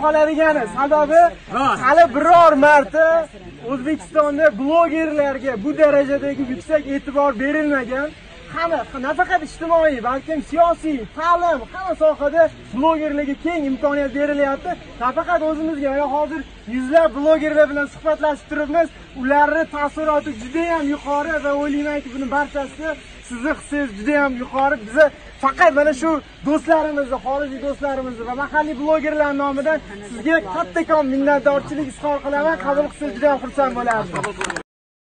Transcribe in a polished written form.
qoladigani sababi hali biror marta O'zbekistonda blogerlarga bu darajadagi yuksak e'tibor berilmagan. Hamma nafaqat ijtimoiy, balki siyosiy, ta'lim, hamma sohada blogerlarga keng imkoniyat berilyapti. Nafaqat o'zimizga, mana hozir yuzlab blogerlar bilan suhbatlashib turibmiz. Ularning ta'siroti juda ham yuqori va o'ylaymanki, buni barchasi sizni hissingiz juda ham yuqori. Biza faqat mana shu do'stlarimizni, xorijiy do'stlarimizni va mahalliy blogerlar nomidan sizga kattakon minnatdorchilik izhor qilaman. Qabul qilsangiz juda ham xursand bo'lardim.